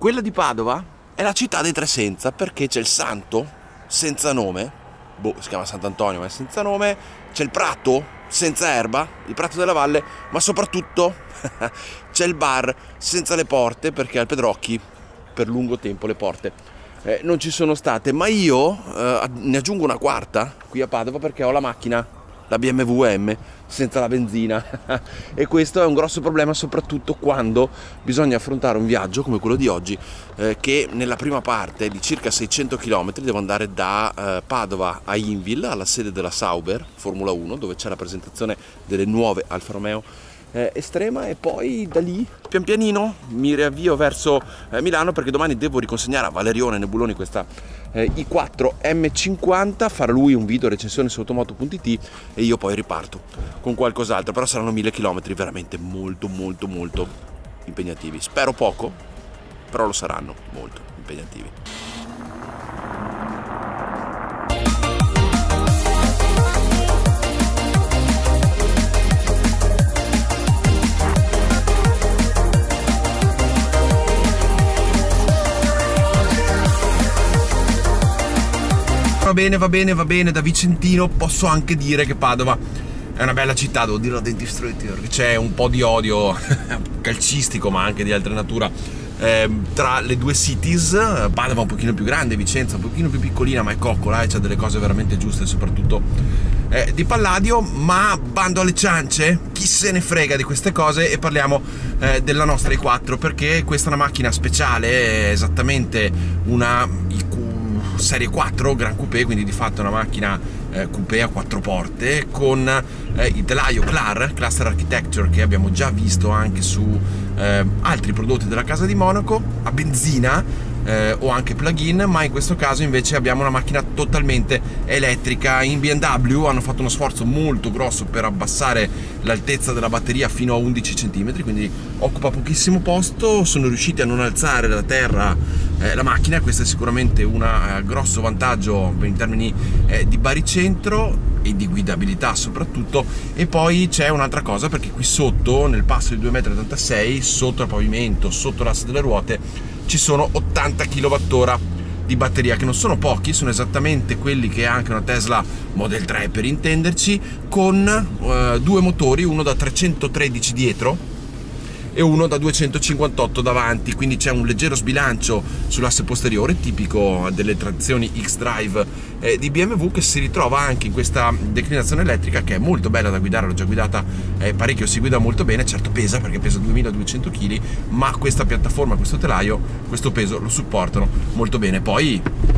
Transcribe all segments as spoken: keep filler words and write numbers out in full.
Quella di Padova è la città dei tre senza, perché c'è il santo senza nome, boh, si chiama Sant'Antonio ma è senza nome, c'è il prato senza erba, il prato della valle, ma soprattutto c'è il bar senza le porte, perché al Pedrocchi per lungo tempo le porte eh, non ci sono state. Ma io eh, ne aggiungo una quarta qui a Padova, perché ho la macchina, la B M W M, senza la benzina e questo è un grosso problema, soprattutto quando bisogna affrontare un viaggio come quello di oggi, eh, che nella prima parte di circa seicento chilometri devo andare da eh, Padova a Inville, alla sede della Sauber Formula uno, dove c'è la presentazione delle nuove Alfa Romeo eh, Estrema, e poi da lì pian pianino mi riavvio verso eh, Milano, perché domani devo riconsegnare a Valerione Nebuloni questa eh, i quattro M cinquanta, farà lui un video recensione su automoto punto it e io poi riparto con qualcos'altro, però saranno mille chilometri veramente molto molto molto impegnativi. Spero poco, però lo saranno molto impegnativi. Va bene, va bene, va bene, da vicentino posso anche dire che Padova è una bella città, devo dirlo a denti stretti, perché c'è un po' di odio calcistico ma anche di altra natura eh, tra le due cities. Padova è un pochino più grande, Vicenza un pochino più piccolina, ma è coccola e c'ha delle cose veramente giuste, soprattutto eh, di Palladio. Ma bando alle ciance, chi se ne frega di queste cose, e parliamo eh, della nostra i quattro, perché questa è una macchina speciale, è esattamente una serie quattro Gran Coupé, quindi di fatto una macchina eh, coupé a quattro porte con eh, il telaio C L A R, Cluster Architecture, che abbiamo già visto anche su eh, altri prodotti della casa di Monaco, a benzina eh, o anche plug-in, ma in questo caso invece abbiamo una macchina totalmente elettrica. In B M W hanno fatto uno sforzo molto grosso per abbassare l'altezza della batteria fino a undici centimetri, quindi occupa pochissimo posto, sono riusciti a non alzare da terra eh, la macchina. Questo è sicuramente un eh, grosso vantaggio in termini eh, di baricentro e di guidabilità soprattutto. E poi c'è un'altra cosa, perché qui sotto, nel passo di due virgola ottantasei metri, sotto il pavimento, sotto l'asse delle ruote, ci sono ottanta chilowattora di batteria, che non sono pochi, sono esattamente quelli che ha anche una Tesla Model tre, per intenderci, con eh, due motori, uno da trecentotredici dietro e uno da duecentocinquantotto davanti, quindi c'è un leggero sbilancio sull'asse posteriore, tipico delle trazioni X-Drive eh, di B M W, che si ritrova anche in questa declinazione elettrica, che è molto bella da guidare. L'ho già guidata eh, parecchio, si guida molto bene, certo pesa, perché pesa duemiladuecento chili, ma questa piattaforma, questo telaio, questo peso lo supportano molto bene. Poi,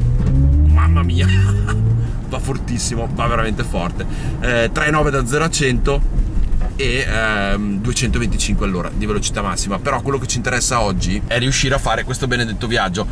mamma mia, va fortissimo, va veramente forte, eh, tre virgola nove da zero a cento e ehm, duecentoventicinque all'ora di velocità massima. Però quello che ci interessa oggi è riuscire a fare questo benedetto viaggio.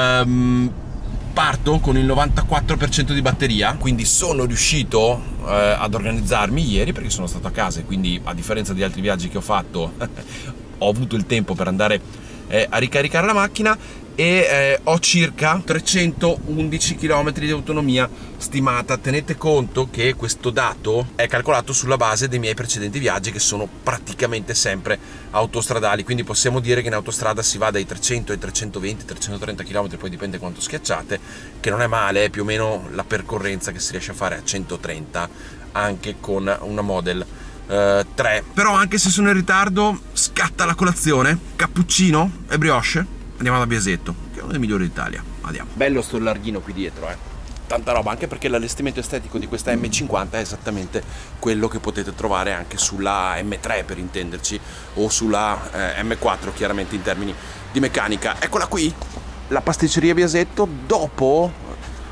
ehm, Parto con il novantaquattro per cento di batteria, quindi sono riuscito eh, ad organizzarmi ieri, perché sono stato a casa e quindi, a differenza di altri viaggi che ho fatto, ho avuto il tempo per andare eh, a ricaricare la macchina, e eh, ho circa trecentoundici chilometri di autonomia stimata. Tenete conto che questo dato è calcolato sulla base dei miei precedenti viaggi, che sono praticamente sempre autostradali, quindi possiamo dire che in autostrada si va dai trecento ai trecentoventi trecentotrenta chilometri, poi dipende quanto schiacciate, che non è male, è più o meno la percorrenza che si riesce a fare a centotrenta anche con una Model Uh, tre. Però anche se sono in ritardo, scatta la colazione, cappuccino e brioche. Andiamo da Biasetto, che è uno dei migliori d'Italia. Andiamo. Bello sto larghino qui dietro, eh. Tanta roba, anche perché l'allestimento estetico di questa M cinquanta è esattamente quello che potete trovare anche sulla M tre, per intenderci, o sulla eh, M quattro, chiaramente in termini di meccanica. Eccola qui, la pasticceria Biasetto. Dopo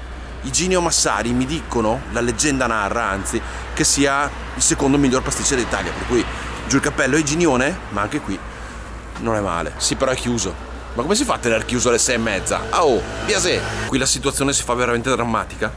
Iginio Massari, mi dicono, la leggenda narra anzi, che sia il secondo miglior pasticcere d'Italia, per cui giù il cappello a Iginione, ma anche qui non è male. Sì, però è chiuso. Ma come si fa a tenere chiuso alle sei e mezza? Ah, oh, Biasè! Qui la situazione si fa veramente drammatica.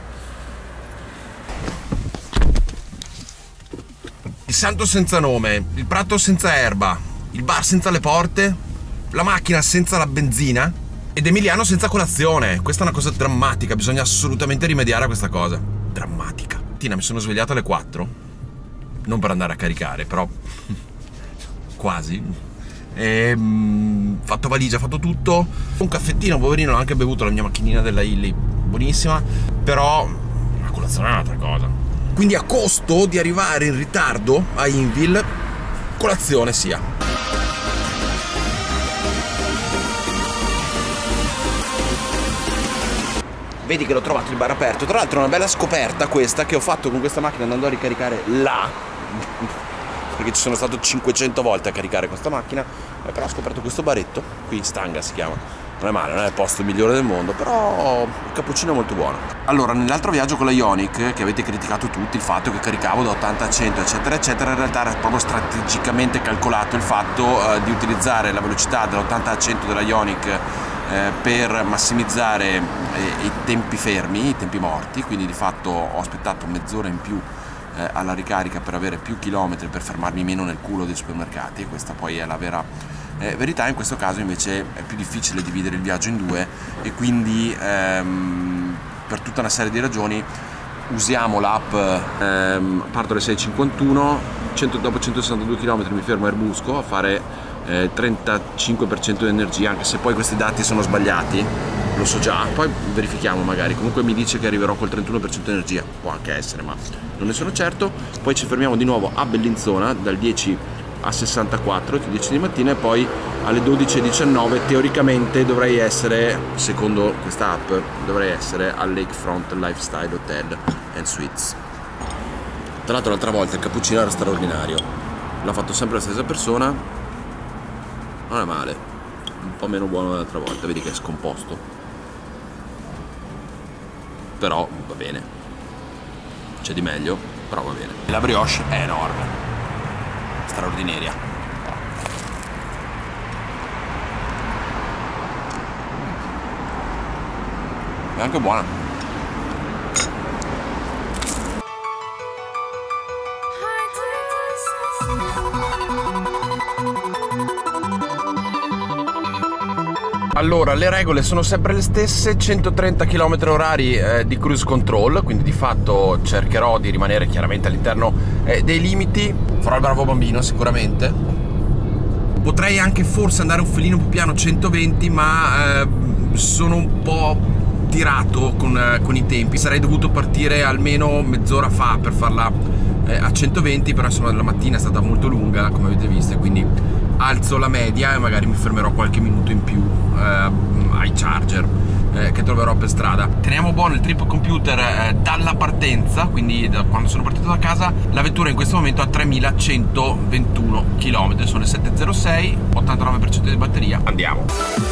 Il santo senza nome, il prato senza erba, il bar senza le porte, la macchina senza la benzina ed Emiliano senza colazione. Questa è una cosa drammatica, bisogna assolutamente rimediare a questa cosa. Drammatica. Tina, mi sono svegliato alle quattro, non per andare a caricare, però quasi. e, mh, fatto valigia, fatto tutto. Un caffettino, poverino, l'ho anche bevuto la mia macchinina della Illy, buonissima, però la colazione è un'altra cosa. Quindi a costo di arrivare in ritardo a Inville, colazione sia. Vedi che l'ho trovato il bar aperto. Tra l'altro è una bella scoperta questa che ho fatto con questa macchina andando a ricaricare là, perché ci sono stato cinquecento volte a caricare questa macchina, eh, però ho scoperto questo baretto qui, Stanga si chiama. Non è male, non è il posto migliore del mondo, però il cappuccino è molto buono. Allora, nell'altro viaggio con la Ioniq, che avete criticato tutti, il fatto che caricavo da ottanta a cento eccetera eccetera, in realtà era proprio strategicamente calcolato il fatto eh, di utilizzare la velocità dall'ottanta a cento della Ioniq eh, per massimizzare eh, i tempi fermi, i tempi morti, quindi di fatto ho aspettato mezz'ora in più eh, alla ricarica per avere più chilometri, per fermarmi meno nel culo dei supermercati, e questa poi è la vera eh, verità. In questo caso invece è più difficile dividere il viaggio in due e quindi ehm, per tutta una serie di ragioni usiamo l'app, ehm, parto alle sei e cinquantuno, cento, dopo centosessantadue chilometri mi fermo a Erbusco a fare eh, trentacinque per cento di energia, anche se poi questi dati sono sbagliati, lo so già, poi verifichiamo magari. Comunque mi dice che arriverò col trentuno per cento di energia, può anche essere, ma non ne sono certo. Poi ci fermiamo di nuovo a Bellinzona dal dieci a sessantaquattro, dieci di mattina, e poi alle dodici e diciannove teoricamente dovrei essere, secondo questa app, dovrei essere al Lakefront Lifestyle Hotel and Suites. Tra l'altro l'altra volta il cappuccino era straordinario, l'ha fatto sempre la stessa persona, non è male, un po' meno buono dell'altra volta, vedi che è scomposto, però va bene, c'è di meglio, però va bene. La brioche è enorme, straordinaria. È anche buona. Allora, le regole sono sempre le stesse: centotrenta chilometri orari eh, di cruise control, quindi di fatto cercherò di rimanere chiaramente all'interno eh, dei limiti. Farò il bravo bambino sicuramente. Potrei anche forse andare un filino più piano, centoventi, ma eh, sono un po' tirato con, eh, con i tempi. Sarei dovuto partire almeno mezz'ora fa per farla eh, a centoventi, però insomma la mattina è stata molto lunga, come avete visto, quindi alzo la media e magari mi fermerò qualche minuto in più eh, ai charger eh, che troverò per strada. Teniamo buono il trip computer eh, dalla partenza, quindi da quando sono partito da casa. La vettura in questo momento ha tremilacentoventuno chilometri, sono le sette e zero sei, ottantanove per cento di batteria. Andiamo.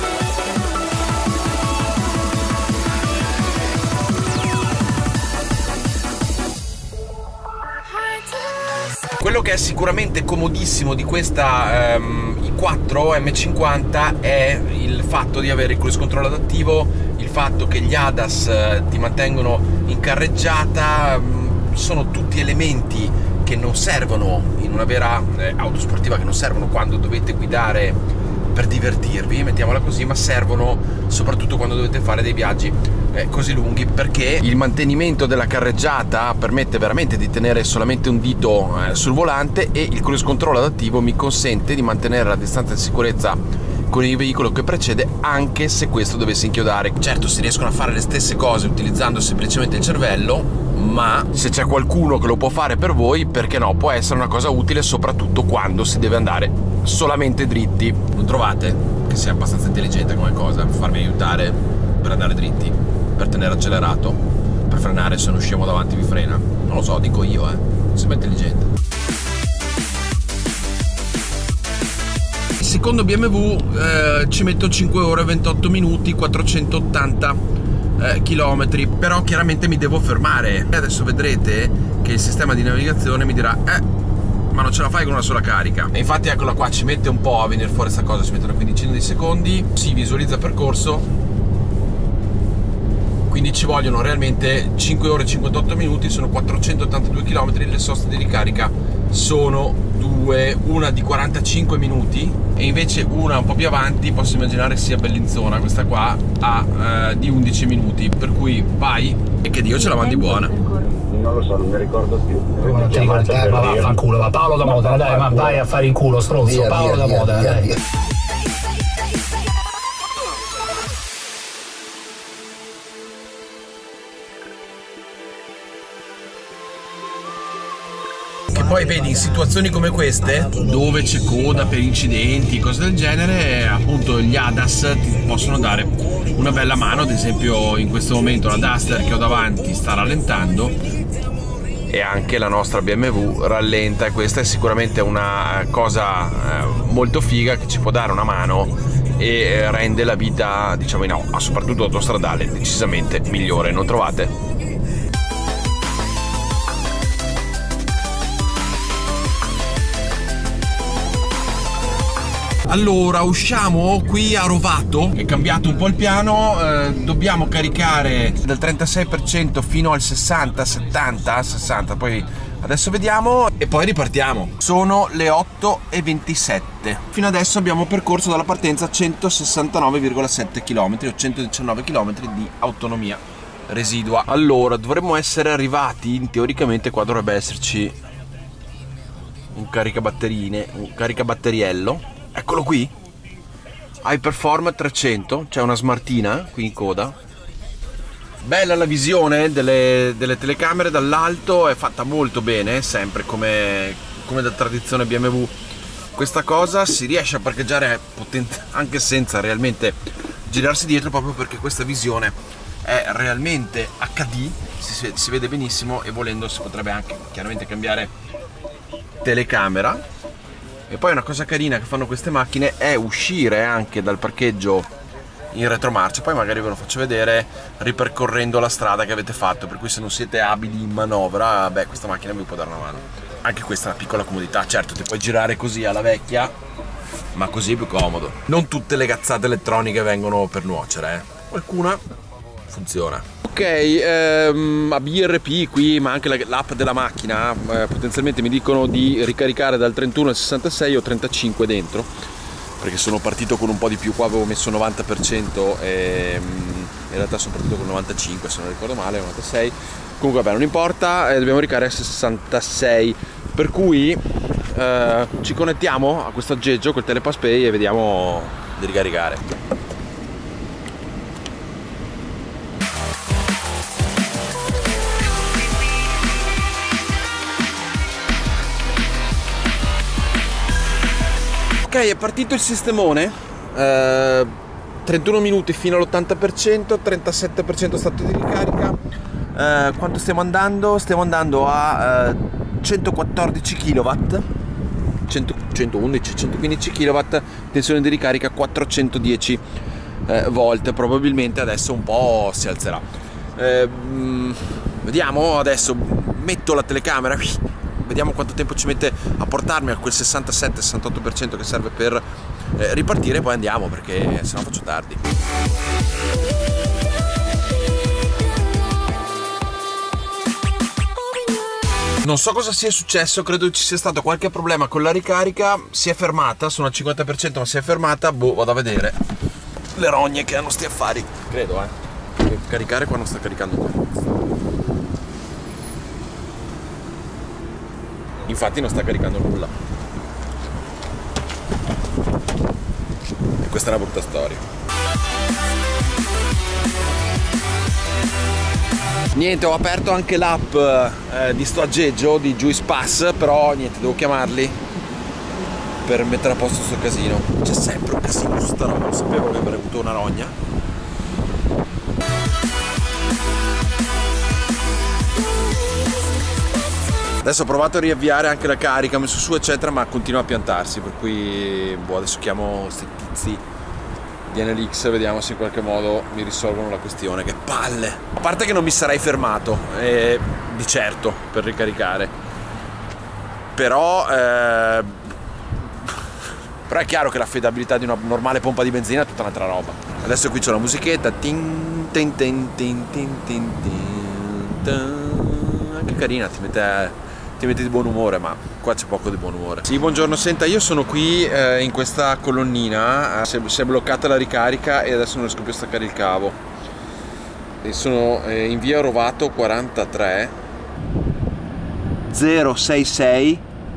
Quello che è sicuramente comodissimo di questa um, i quattro M cinquanta è il fatto di avere il cruise control adattivo, il fatto che gli A D A S uh, ti mantengono in carreggiata. Um, sono tutti elementi che non servono in una vera eh, auto sportiva, che non servono quando dovete guidare per divertirvi, mettiamola così, ma servono soprattutto quando dovete fare dei viaggi eh, così lunghi, perché il mantenimento della carreggiata permette veramente di tenere solamente un dito eh, sul volante, e il cruise control adattivo mi consente di mantenere la distanza di sicurezza con il veicolo che precede, anche se questo dovesse inchiodare. Certo, si riescono a fare le stesse cose utilizzando semplicemente il cervello, ma se c'è qualcuno che lo può fare per voi, perché no, può essere una cosa utile, soprattutto quando si deve andare solamente dritti. Non trovate che sia abbastanza intelligente come cosa farmi aiutare per andare dritti, per tenere accelerato, per frenare se non usciamo davanti vi frena? Non lo so, dico io, eh sembra intelligente. Secondo B M W eh, ci metto cinque ore e ventotto minuti, quattrocentottanta eh, chilometri, però chiaramente mi devo fermare. E adesso vedrete che il sistema di navigazione mi dirà eh, ma non ce la fai con una sola carica. E infatti eccola qua, ci mette un po' a venire fuori questa cosa, ci mette una quindicina di secondi, si visualizza percorso, quindi ci vogliono realmente cinque ore e cinquantotto minuti, sono quattrocentottantadue chilometri, le soste di ricarica sono due, una di quarantacinque minuti e invece una un po' più avanti, posso immaginare sia Bellinzona, questa qua, a eh, di undici minuti, per cui vai e che Dio ce la mandi buona. Non lo so, non mi ricordo più. Ma ti ricordi, eh, ma vaffanculo, va Paolo da Modena, dai, ma vai a fare in culo, stronzo, Paolo da Modena, dai. Poi vedi, in situazioni come queste, dove c'è coda per incidenti, cose del genere, appunto gli A D A S ti possono dare una bella mano. Ad esempio in questo momento la Duster che ho davanti sta rallentando e anche la nostra B M W rallenta, e questa è sicuramente una cosa molto figa che ci può dare una mano e rende la vita, diciamo, in, soprattutto autostradale, decisamente migliore, non trovate? Allora, usciamo qui a Rovato, è cambiato un po' il piano, eh, dobbiamo caricare dal trentasei per cento fino al sessanta, settanta, sessanta, poi adesso vediamo e poi ripartiamo. Sono le otto e ventisette. Fino adesso abbiamo percorso dalla partenza centosessantanove virgola sette chilometri o centodiciannove chilometri di autonomia residua. Allora, dovremmo essere arrivati, teoricamente qua dovrebbe esserci un caricabatterine, un caricabatteriello. Eccolo qui, Hyperform trecento, c'è una smartina qui in coda. Bella la visione delle, delle telecamere dall'alto, è fatta molto bene, sempre come, come da tradizione B M W. Questa cosa si riesce a parcheggiare potente, anche senza realmente girarsi dietro, proprio perché questa visione è realmente acca di, si, si vede benissimo, e volendo si potrebbe anche chiaramente cambiare telecamera. E poi una cosa carina che fanno queste macchine è uscire anche dal parcheggio in retromarcia, poi magari ve lo faccio vedere ripercorrendo la strada che avete fatto, per cui se non siete abili in manovra, beh, questa macchina vi può dare una mano. Anche questa è una piccola comodità, certo ti puoi girare così alla vecchia, ma così è più comodo. Non tutte le cazzate elettroniche vengono per nuocere, eh. Qualcuna funziona. Ok, ehm, a B R P qui, ma anche l'app della macchina, eh, potenzialmente mi dicono di ricaricare dal trentuno al sessantasei o trentacinque dentro, perché sono partito con un po' di più, qua avevo messo novanta per cento e in realtà sono partito con novantacinque, se non ricordo male, novantasei. Comunque vabbè, non importa, eh, dobbiamo ricaricare a sessantasei, per cui eh, ci connettiamo a questo aggeggio col Telepass Pay e vediamo di ricaricare. Ok, è partito il sistemone, eh, trentuno minuti fino all'ottanta per cento, trentasette per cento stato di ricarica. Eh, quanto stiamo andando? Stiamo andando a eh, centoquattordici chilowatt, cento, centoundici, centoquindici chilowatt, tensione di ricarica quattrocentodieci eh, volt, probabilmente adesso un po' si alzerà. Eh, mh, vediamo, adesso metto la telecamera, vediamo quanto tempo ci mette a portarmi a quel sessantasette sessantotto per cento che serve per eh, ripartire, e poi andiamo, perché sennò faccio tardi. Non so cosa sia successo, credo ci sia stato qualche problema con la ricarica, si è fermata, sono al cinquanta per cento ma si è fermata, boh, vado a vedere le rogne che hanno sti affari, credo, eh. Caricare qua non sta caricando. Infatti non sta caricando nulla. E questa è una brutta storia. Niente, ho aperto anche l'app eh, di sto aggeggio di Juice Pass, però niente, devo chiamarli per mettere a posto sto casino. C'è sempre un casino su sta roba, non sapevo che avrei avuto una rogna. Adesso ho provato a riavviare anche la carica, ho messo su eccetera, ma continua a piantarsi, per cui boh, adesso chiamo questi tizi di N L X, vediamo se in qualche modo mi risolvono la questione. Che palle! A parte che non mi sarei fermato, eh, di certo, per ricaricare, però eh, però è chiaro che l'affidabilità di una normale pompa di benzina è tutta un'altra roba. Adesso qui c'è la musichetta, tin, tin, tin, tin, tin, tin, tin, tin. Anche carina, ti mette ti metti di buon umore, ma qua c'è poco di buon umore. Sì, buongiorno, senta, io sono qui eh, in questa colonnina, eh, si, è, si è bloccata la ricarica e adesso non riesco più a staccare il cavo. E sono eh, in via Rovato quarantatré zero sei sei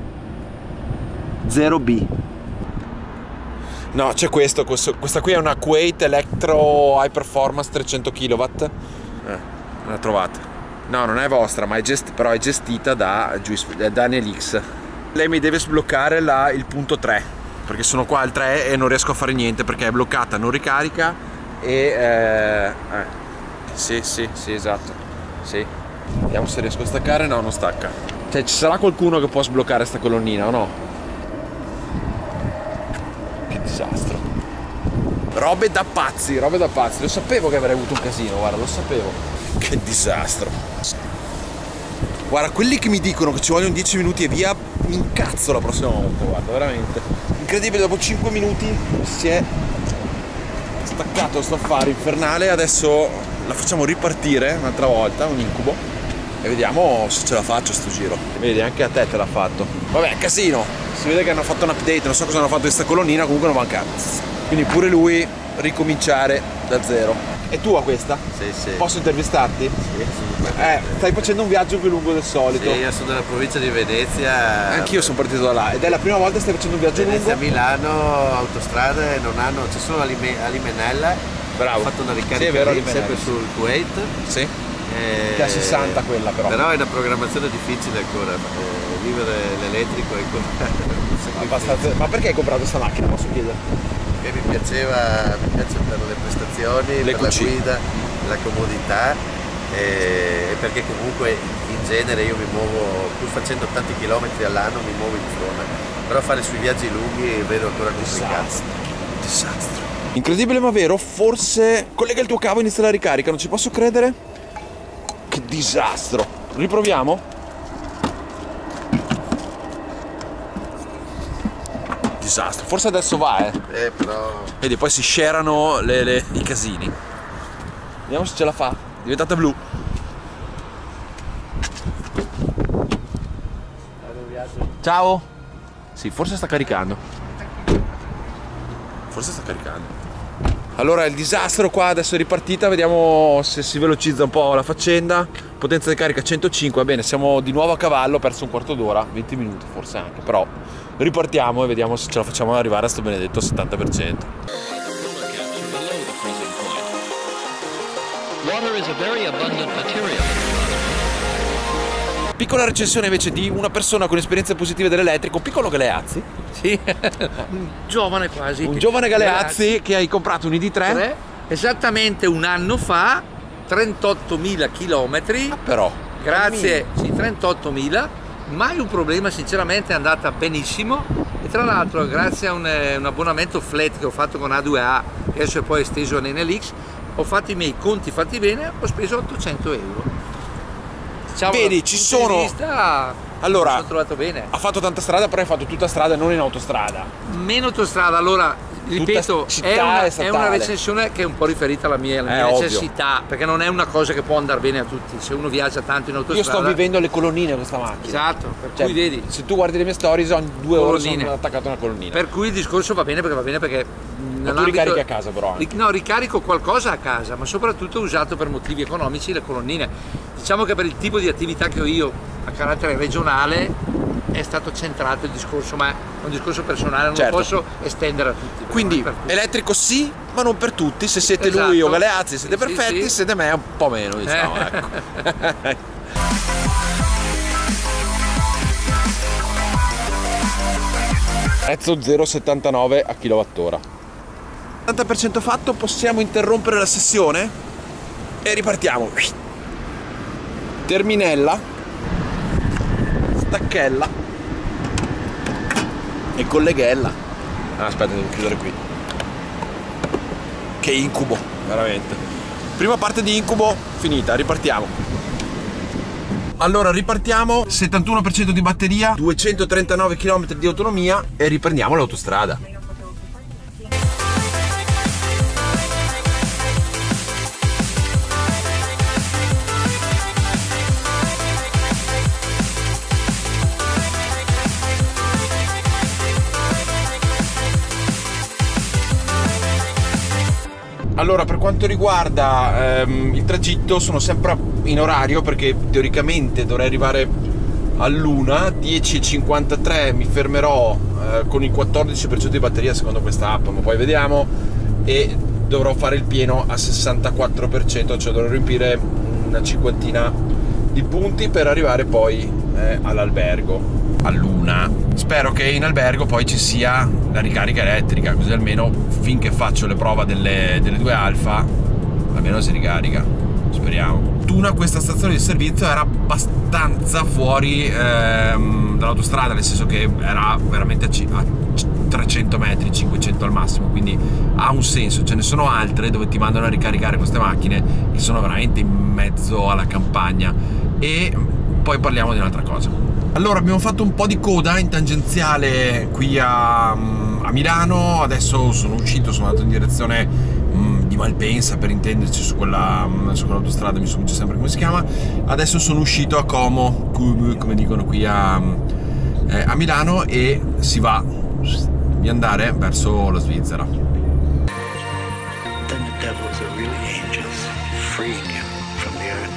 zero B. No, c'è questo, questo, questa qui è una Kuwait Electro High Performance trecento chilowatt. Eh, la trovate. No, non è vostra, ma è gest però è gestita da, da Enelix. Lei mi deve sbloccare la, il punto tre, perché sono qua al tre e non riesco a fare niente perché è bloccata, non ricarica e... Eh, eh. Sì, sì, sì, esatto. Sì. Vediamo se riesco a staccare. No, non stacca. Cioè, ci sarà qualcuno che può sbloccare sta colonnina o no? Che disastro. Robe da pazzi, robe da pazzi. Lo sapevo che avrei avuto un casino, guarda, lo sapevo. Che disastro. Guarda, quelli che mi dicono che ci vogliono dieci minuti e via, mi incazzo la prossima volta, guarda, veramente. Incredibile, dopo cinque minuti si è staccato sto affare infernale. Adesso la facciamo ripartire un'altra volta, un incubo, e vediamo se ce la faccio sto giro. Vedi, anche a te te l'ha fatto. Vabbè, casino. Si vede che hanno fatto un update, non so cosa hanno fatto di sta colonnina, comunque non va a cazzo. Quindi pure lui ricominciare da zero. E tu a questa? Sì, sì. Posso intervistarti? Sì, Eh, stai facendo un viaggio più lungo del solito. Sì, io sono della provincia di Venezia. Anch'io sono partito da là. Ed è la prima volta che stai facendo un viaggio Venezia, lungo? Milano, autostrade non hanno, ci sono a Limenella. Bravo. Ho fatto una ricarica Sì, è vero, lì, Limenella. sempre sul Kuwait. Sì. E... Che a sessanta quella però. Però è una programmazione difficile ancora. Eh, vivere l'elettrico è Abbastanza... Ma perché hai comprato questa macchina, posso chiedere? che mi piaceva, mi piace per le prestazioni, Le per la cucine. guida, la comodità e perché comunque in genere io mi muovo, pur facendo tanti chilometri all'anno, mi muovo in zona, però fare sui viaggi lunghi vedo ancora complicato. Disastro. Disastro. Incredibile ma vero, forse collega il tuo cavo e inizia la ricarica, non ci posso credere. Che disastro. Riproviamo? Disastro. Forse adesso va, eh. Eh, però... Vedi, poi si scerano le, le, i casini. Vediamo se ce la fa. È diventata blu. Ciao. Sì, forse sta caricando. Forse sta caricando. Allora il disastro qua adesso è ripartita, vediamo se si velocizza un po' la faccenda. Potenza di carica centocinque, va bene, siamo di nuovo a cavallo, ho perso un quarto d'ora, venti minuti forse anche, però ripartiamo e vediamo se ce la facciamo arrivare a sto benedetto settanta per cento. Piccola recensione invece di una persona con esperienze positive dell'elettrico, piccolo Galeazzi. Sì, un giovane quasi. Un giovane Galeazzi che hai comprato un I D tre. Esattamente un anno fa, trentottomila chilometri. Ah, però. Grazie, sì, trentottomila. Mai un problema, sinceramente è andata benissimo. E tra l'altro grazie a un, un abbonamento flat che ho fatto con A due A, che adesso è poi esteso a Enelix, ho fatto i miei conti fatti bene, ho speso ottocento euro. Diciamo, vedi, ci sono... Vista, allora, mi sono trovato bene. Ha fatto tanta strada, però hai fatto tutta strada e non in autostrada. Meno autostrada, allora ripeto, è una, è una recensione che è un po' riferita alla mia, alla mia necessità, ovvio. Perché non è una cosa che può andare bene a tutti. Se uno viaggia tanto in autostrada. Io sto vivendo le colonnine con questa macchina. Esatto, per cioè, cui vedi. Se tu guardi le mie stories, ogni due colonnine. ore sono attaccato a una colonnina. Per cui il discorso va bene perché va bene perché. Ma tu ricarichi a casa però anche. No, ricarico qualcosa a casa, ma soprattutto ho usato per motivi economici le colonnine. Diciamo che per il tipo di attività che ho io a carattere regionale è stato centrato il discorso, ma è un discorso personale, non certo. lo posso estendere a tutti. Quindi elettrico sì, ma non per tutti. Se siete esatto. lui o Galeazzi siete sì, perfetti, sì. se siete me un po' meno, diciamo. Eh. Ecco. Prezzo zero virgola settantanove a kilowattora. ottanta per cento fatto, possiamo interrompere la sessione e ripartiamo. Terminella, stacchella e colleghella. Ah, aspetta, devo chiudere qui. Che incubo, veramente. Prima parte di incubo finita, ripartiamo. Allora ripartiamo, settantuno per cento di batteria, duecentotrentanove chilometri di autonomia e riprendiamo l'autostrada. Allora, per quanto riguarda ehm, il tragitto, sono sempre in orario perché teoricamente dovrei arrivare all'una, dieci e cinquantatré mi fermerò eh, con il quattordici per cento di batteria secondo questa app, ma poi vediamo, e dovrò fare il pieno a sessantaquattro per cento, cioè dovrò riempire una cinquantina di punti per arrivare poi eh, all'albergo all'una. Spero che in albergo poi ci sia la ricarica elettrica, così almeno finché faccio le prove delle, delle due alfa almeno si ricarica, speriamo. Tuna, questa stazione di servizio era abbastanza fuori ehm, dall'autostrada, nel senso che era veramente a, a trecento metri, cinquecento al massimo, quindi ha un senso. Ce ne sono altre dove ti mandano a ricaricare queste macchine che sono veramente in mezzo alla campagna. E poi parliamo di un'altra cosa. Allora, abbiamo fatto un po' di coda in tangenziale qui a, a Milano, adesso sono uscito, sono andato in direzione mh, di Malpensa, per intenderci, su quella su quell'autostrada, mi sfugge sempre come si chiama. Adesso sono uscito a Como, come dicono qui a, eh, a Milano, e si va di andare verso la Svizzera. Then the devils are really angels, freeing you from the earth.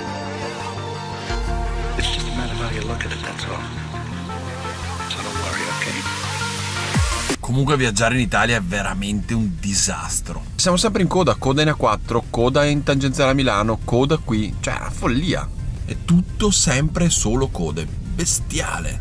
It's just a matter of how you look at it, that's all. So don't worry, okay? Comunque viaggiare in Italia è veramente un disastro. Siamo sempre in coda, coda in A quattro, coda in tangenziale a Milano, coda qui, cioè è una follia. È tutto sempre solo code, bestiale.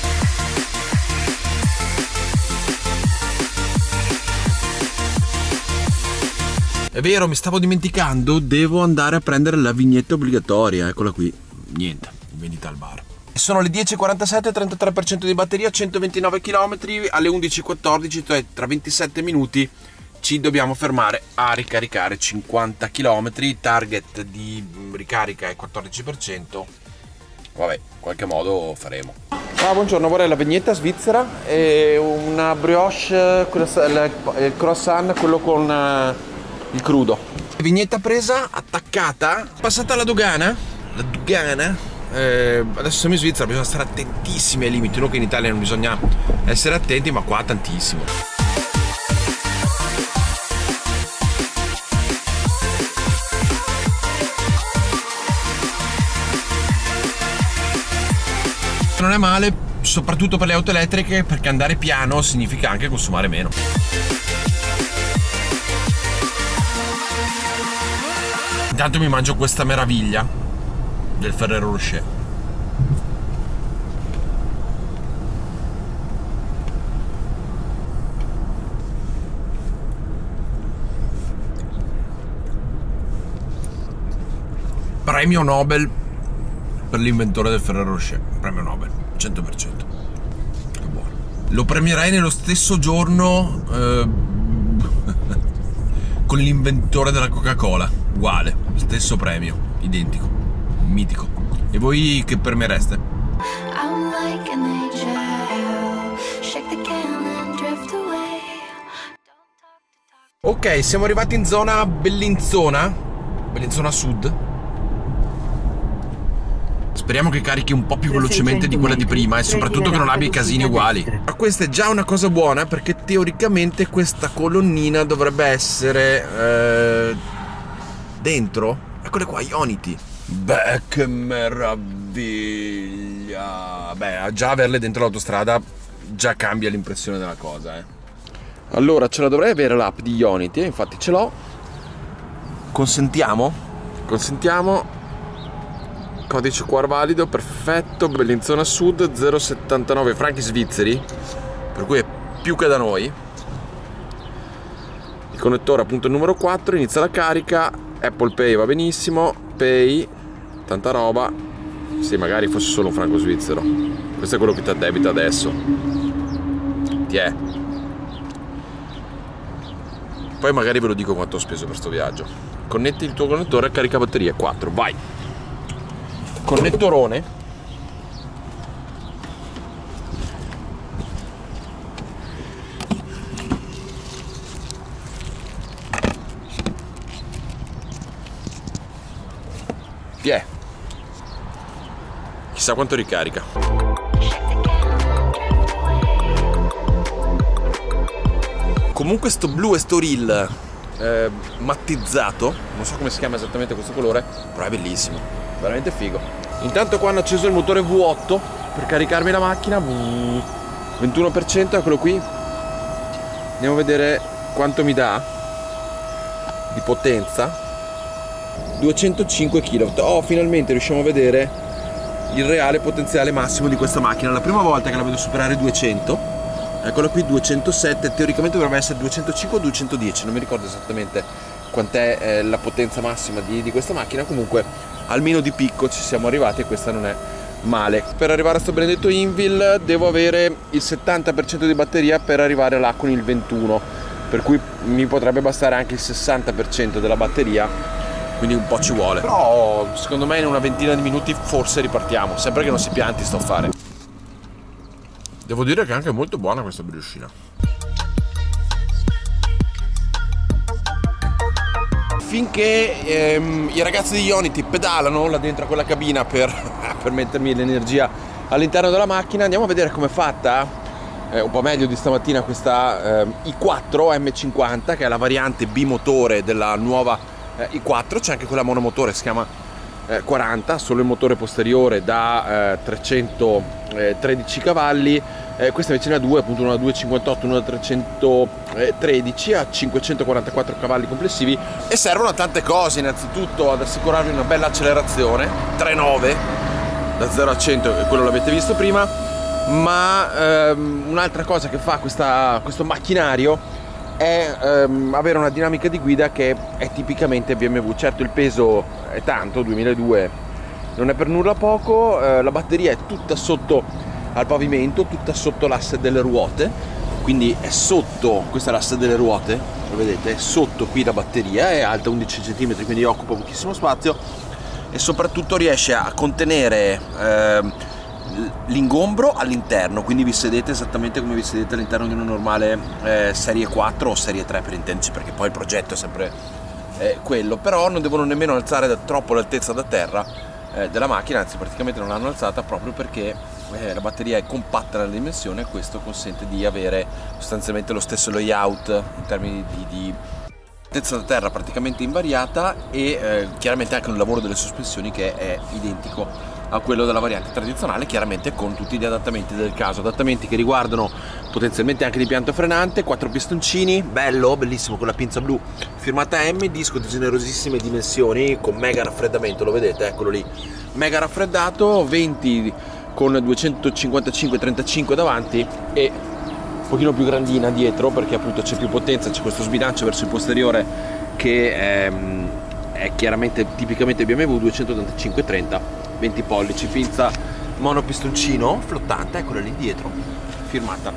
È vero, mi stavo dimenticando, devo andare a prendere la vignetta obbligatoria, eccola qui, niente, vendita al bar. Sono le dieci e quarantasette, trentatré per cento di batteria, centoventinove chilometri, alle undici e quattordici, cioè tra ventisette minuti ci dobbiamo fermare a ricaricare cinquanta chilometri, target di ricarica è quattordici per cento, vabbè, in qualche modo faremo. Ah, buongiorno, vorrei la vignetta svizzera e una brioche, il croissant, quello con il crudo. Vignetta presa, attaccata, passata alla dogana, la dogana. Eh, adesso siamo in Svizzera, bisogna stare attentissimi ai limiti, non che in Italia non bisogna essere attenti, ma qua tantissimo. Non è male, soprattutto per le auto elettriche, perché andare piano significa anche consumare meno. Intanto mi mangio questa meraviglia del Ferrero Rocher. Premio Nobel per l'inventore del Ferrero Rocher. Premio Nobel, cento per cento. Che buono. Lo premierei nello stesso giorno eh, con l'inventore della Coca-Cola. Uguale, stesso premio, identico, mitico. E voi che premiereste? Ok, siamo arrivati in zona Bellinzona, Bellinzona Sud. Speriamo che carichi un po' più velocemente di quella di prima e soprattutto che non abbia i casini uguali. Ma questa è già una cosa buona, perché teoricamente questa colonnina dovrebbe essere eh, dentro. Eccole qua, Ionity. Beh, che meraviglia. Beh, già averle dentro l'autostrada già cambia l'impressione della cosa, eh. Allora, ce la dovrei avere l'app di Ionity, infatti ce l'ho. Consentiamo? Consentiamo. Codice Q R valido, perfetto. Bellinzona Sud, zero settantanove franchi svizzeri, per cui è più che da noi. Il connettore appunto il numero quattro, inizia la carica. Apple Pay va benissimo, Pay, tanta roba. Sì, magari fosse solo un franco svizzero. Questo è quello che ti addebita adesso. Ti è. Poi magari ve lo dico quanto ho speso per sto viaggio. Connetti il tuo connettore a caricabatterie quattro, vai. Connettorone. Ti è. Chissà quanto ricarica. Comunque sto blu e sto reel eh, mattizzato, non so come si chiama esattamente questo colore, però è bellissimo, veramente figo. Intanto qua hanno acceso il motore V otto per caricarmi la macchina, ventuno per cento, eccolo qui. Andiamo a vedere quanto mi dà di potenza. duecentocinque chilowatt. Oh, finalmente riusciamo a vedere il reale potenziale massimo di questa macchina. La prima volta che la vedo superare duecento. Eccolo qui, duecentosette, teoricamente dovrebbe essere duecentocinque o duecentodieci, non mi ricordo esattamente quant'è eh, la potenza massima di, di questa macchina. Comunque almeno di picco ci siamo arrivati e questa non è male. Per arrivare a sto benedetto Invil devo avere il settanta per cento di batteria per arrivare là con il ventuno, per cui mi potrebbe bastare anche il sessanta per cento della batteria, quindi un po' ci vuole. Però secondo me in una ventina di minuti forse ripartiamo, sempre che non si pianti sto a fare. Devo dire che è anche molto buona questa briochina. Finché ehm, i ragazzi di Ionity pedalano là dentro a quella cabina per, per mettermi l'energia all'interno della macchina, andiamo a vedere com'è fatta, eh, un po' meglio di stamattina, questa eh, i quattro M cinquanta, che è la variante bimotore della nuova eh, i quattro. C'è anche quella monomotore, si chiama eh, quaranta, solo il motore posteriore da eh, trecentotredici cavalli. Eh, questa invece ne ha due, appunto una da duecentocinquantotto, una da trecentotredici, a cinquecentoquarantaquattro cavalli complessivi, e servono a tante cose. Innanzitutto ad assicurarvi una bella accelerazione, tre virgola nove da zero a cento, e quello l'avete visto prima. Ma ehm, un'altra cosa che fa questa, questo macchinario è ehm, avere una dinamica di guida che è tipicamente B M W. Certo, il peso è tanto, duemiladue non è per nulla poco, eh, la batteria è tutta sotto al pavimento, tutta sotto l'asse delle ruote, quindi è sotto, questa è l'asse delle ruote, lo vedete, è sotto qui la batteria, è alta undici centimetri, quindi occupa pochissimo spazio, e soprattutto riesce a contenere eh, l'ingombro all'interno, quindi vi sedete esattamente come vi sedete all'interno di una normale eh, serie quattro o serie tre, per intenderci, perché poi il progetto è sempre eh, quello. Però non devono nemmeno alzare da troppo l'altezza da terra eh, della macchina, anzi praticamente non l'hanno alzata proprio perché la batteria è compatta nella dimensione, e questo consente di avere sostanzialmente lo stesso layout in termini di, di altezza da terra praticamente invariata, e eh, chiaramente anche un lavoro delle sospensioni che è identico a quello della variante tradizionale, chiaramente con tutti gli adattamenti del caso, adattamenti che riguardano potenzialmente anche l'impianto frenante, quattro pistoncini, bello, bellissimo, con la pinza blu firmata M, disco di generosissime dimensioni con mega raffreddamento, lo vedete, eccolo lì, mega raffreddato, venti con duecentocinquantacinque trentacinque davanti e un pochino più grandina dietro, perché appunto c'è più potenza, c'è questo sbilancio verso il posteriore che è, è chiaramente tipicamente B M W, duecentottantacinque trenta, venti pollici, pinza monopistoncino flottante, eccola lì dietro, firmata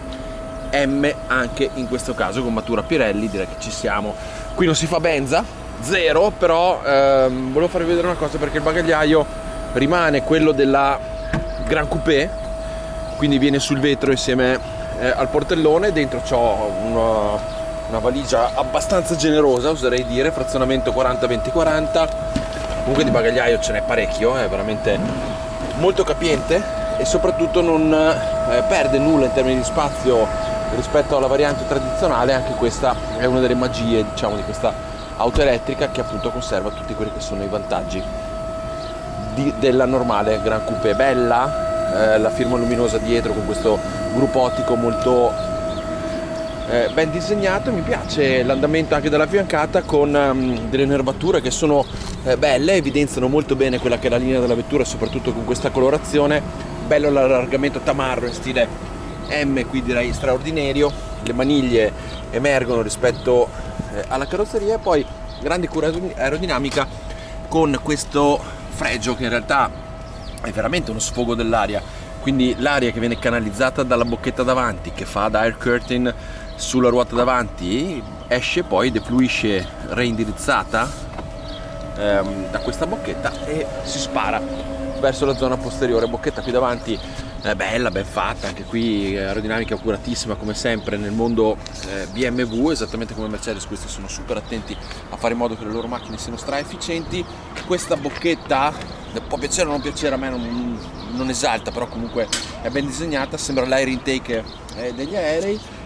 M anche in questo caso, gommatura Pirelli, direi che ci siamo. Qui non si fa benza, zero, però ehm, volevo farvi vedere una cosa, perché il bagagliaio rimane quello della Gran Coupé, quindi viene sul vetro insieme eh, al portellone. Dentro c'ho una, una valigia abbastanza generosa, oserei dire, frazionamento quaranta venti quaranta, comunque di bagagliaio ce n'è parecchio, è veramente molto capiente, e soprattutto non eh, perde nulla in termini di spazio rispetto alla variante tradizionale. Anche questa è una delle magie, diciamo, di questa auto elettrica, che appunto conserva tutti quelli che sono i vantaggi Di, della normale Gran Coupé. Bella, eh, la firma luminosa dietro con questo gruppo ottico molto eh, ben disegnato. Mi piace l'andamento anche della fiancata con um, delle nervature che sono eh, belle, evidenziano molto bene quella che è la linea della vettura, soprattutto con questa colorazione. Bello l'allargamento tamarro in stile M, qui direi straordinario, le maniglie emergono rispetto eh, alla carrozzeria, e poi grande cura aerodinamica con questo fregio che in realtà è veramente uno sfogo dell'aria, quindi l'aria che viene canalizzata dalla bocchetta davanti, che fa da air curtain sulla ruota davanti, esce poi, defluisce reindirizzata ehm, da questa bocchetta e si spara verso la zona posteriore. Bocchetta qui davanti è bella, ben fatta, anche qui aerodinamica accuratissima come sempre nel mondo eh, B M W, esattamente come Mercedes. Questi sono super attenti a fare in modo che le loro macchine siano stra efficienti. Questa bocchetta può piacere o non piacere, a me non, non esalta, però comunque è ben disegnata, sembra l'air intake eh, degli aerei,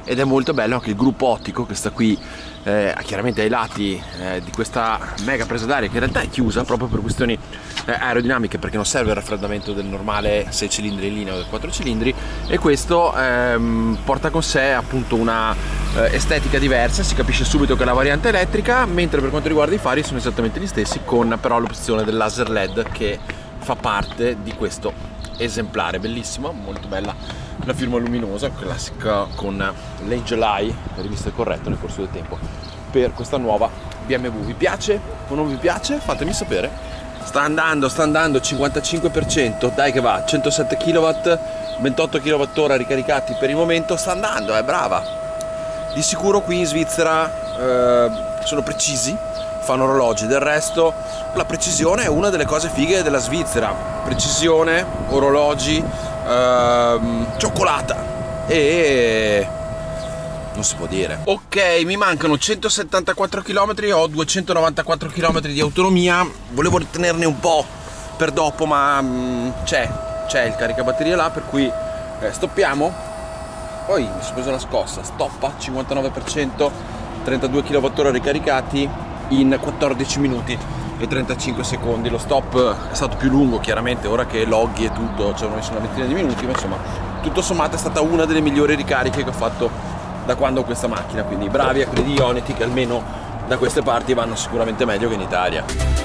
ed è molto bello anche il gruppo ottico che sta qui eh, chiaramente ai lati eh, di questa mega presa d'aria, che in realtà è chiusa proprio per questioni eh, aerodinamiche, perché non serve il raffreddamento del normale sei cilindri in linea o del quattro cilindri, e questo ehm, porta con sé appunto una eh, estetica diversa. Si capisce subito che è la variante elettrica, mentre per quanto riguarda i fari sono esattamente gli stessi, con però l'opzione del laser led che fa parte di questo esemplare. Bellissimo, molto bella la firma luminosa classica con l'Angel Eye, rivisto corretto nel corso del tempo per questa nuova B M W. Vi piace o non vi piace? Fatemi sapere. Sta andando, sta andando cinquantacinque per cento, dai che va, centosette chilowatt, ventotto chilowattora ricaricati per il momento, sta andando, è brava. Di sicuro qui in Svizzera eh, sono precisi, fanno orologi, del resto la precisione è una delle cose fighe della Svizzera. Precisione, orologi, ehm, cioccolata e non si può dire. Ok, mi mancano centosettantaquattro chilometri, ho duecentonovantaquattro chilometri di autonomia. Volevo ritenerne un po' per dopo, ma c'è c'è il caricabatterie là, per cui eh, stoppiamo. Poi mi sono preso la scossa, stoppa, cinquantanove per cento, trentadue chilowattora ricaricati in quattordici minuti e trentacinque secondi. Lo stop è stato più lungo chiaramente, ora che loghi e tutto ci hanno messo una ventina di minuti, ma insomma tutto sommato è stata una delle migliori ricariche che ho fatto da quando ho questa macchina, quindi bravi a quelli di Ionity che almeno da queste parti vanno sicuramente meglio che in Italia.